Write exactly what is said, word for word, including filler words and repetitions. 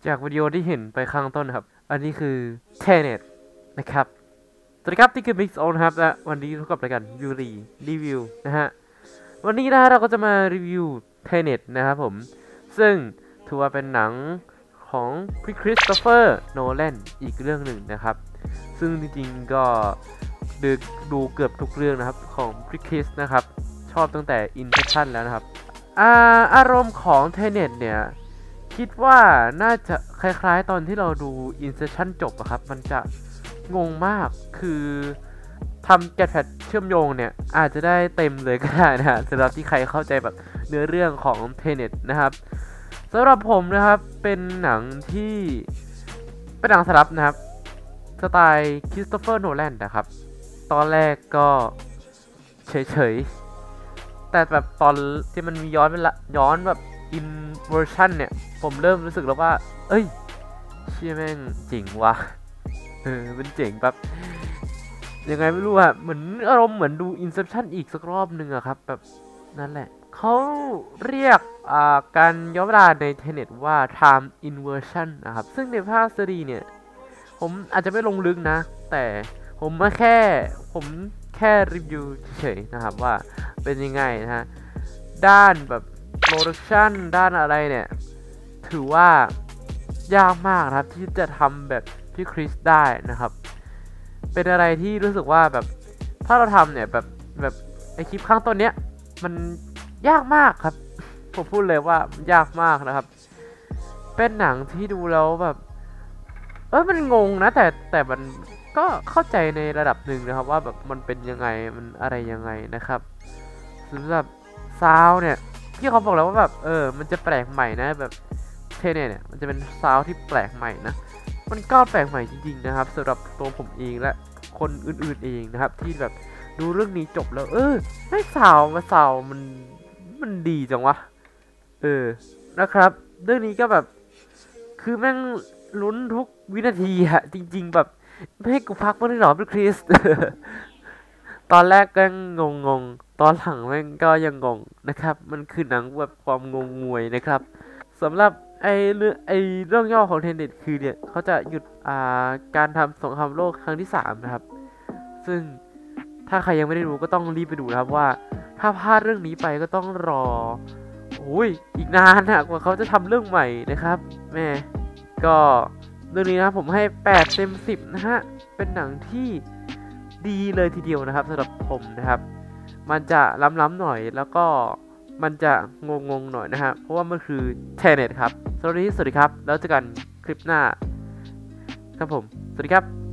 จากวิดีโอที่เห็นไปข้างต้นครับ อันนี้คือ Tenet นะครับ สวัสดีครับนี่คือ Mix On ครับและวันนี้พบกับรายการยูรีรีวิวนะฮะ วันนี้นะเราก็จะมารีวิว Tenet นะครับผม ซึ่งถือว่าเป็นหนังของพี่คริสโตเฟอร์โนแลนอีกเรื่องหนึ่งนะครับ ซึ่งจริงๆก็ดูดูเกือบทุกเรื่องนะครับของพี่คริสนะครับ ชอบตั้งแต่ Inception แล้วนะครับอาอารมณ์ของ Tenet เนี่ยคิดว่าน่าจะคล้ายๆตอนที่เราดู Inception จบอะครับมันจะงงมากคือทำแกะแพทเชื่อมโยงเนี่ยอาจจะได้เต็มเลยก็ได้นะฮะสำหรับที่ใครเข้าใจแบบเนื้อเรื่องของ Tenet นะครับสำหรับผมนะครับเป็นหนังที่เป็นหนังสลับนะครับสไตล์คริสโตเฟอร์โนแลนนะครับตอนแรกก็เฉยๆแต่แบบตอนที่มันมีย้อนเวลาย้อนแบบอินเวอร์ชันเนี่ยผมเริ่มรู้สึกแล้วว่าเอ้ยเชี่ยแม่งจริงวะเออเป็นเจ๋งแบบยังไงไม่รู้อะเหมือนอารมณ์เหมือนดู Inception อีกสักรอบหนึ่งอะครับแบบนั่นแหละเขาเรียกการย้อนเวลาใน Tenet ว่า time inversion นะครับซึ่งในภาค ทรี ดี เนี่ยผมอาจจะไม่ลงลึกนะแต่ผมมาแค่ผมแค่รีวิวเฉยๆนะครับว่าเป็นยังไงนะฮะด้านแบบโปรดักชันด้านอะไรเนี่ยถือว่ายากมากนะครับที่จะทำแบบพี่คริสได้นะครับเป็นอะไรที่รู้สึกว่าแบบถ้าเราทำเนี่ยแบบแบบไอคลิปข้างต้นเนี้ยมันยากมากครับผมพูดเลยว่ายากมากนะครับเป็นหนังที่ดูแล้วแบบเออมันงงนะแต่แต่มันก็เข้าใจในระดับหนึ่งนะครับว่าแบบมันเป็นยังไงมันอะไรยังไงนะครับสำหรับซาวเนี่ยที่เขาบอกแล้วว่าแบบเออมันจะแปลกใหม่นะแบบเทเนเนี่ยมันจะเป็นซาวที่แปลกใหม่นะมันก็แปลกใหม่จริงๆนะครับสำหรับตัวผมเองและคนอื่นๆเองนะครับที่แบบดูเรื่องนี้จบแล้วเออให้ซาวมาซาวมันมันดีจังวะเออนะครับเรื่องนี้ก็แบบคือแม่งลุ้นทุกวินาทีอะจริงๆแบบไม่ให้กูพักบ้างเลยเหรอพี่คริส ตอนแรกก็งงงตอนหลังแม่งก็ยังงงนะครับมันคือหนังแบบความงงงวยนะครับสำหรับไอเรื่องไอเรื่องย่อของเทนเน็ตคือเนี่ยเขาจะหยุดอ่าการทำสงครามโลกครั้งที่สามนะครับซึ่งถ้าใครยังไม่ได้ดูก็ต้องรีบไปดูนะครับว่าถ้าพลาดเรื่องนี้ไปก็ต้องรอโอ้ยอีกนานนะกว่าเขาจะทำเรื่องใหม่นะครับแม่ก็เรื่องนี้นะผมให้แปดเต็มสิบนะฮะเป็นหนังที่ดีเลยทีเดียวนะครับสำหรับผมนะครับมันจะล้ำๆหน่อยแล้วก็มันจะงงๆหน่อยนะฮะเพราะว่ามันคือ Tenet ครับสวัสดีสวัสดีครับแล้วเจอกันคลิปหน้าครับผมสวัสดีครับ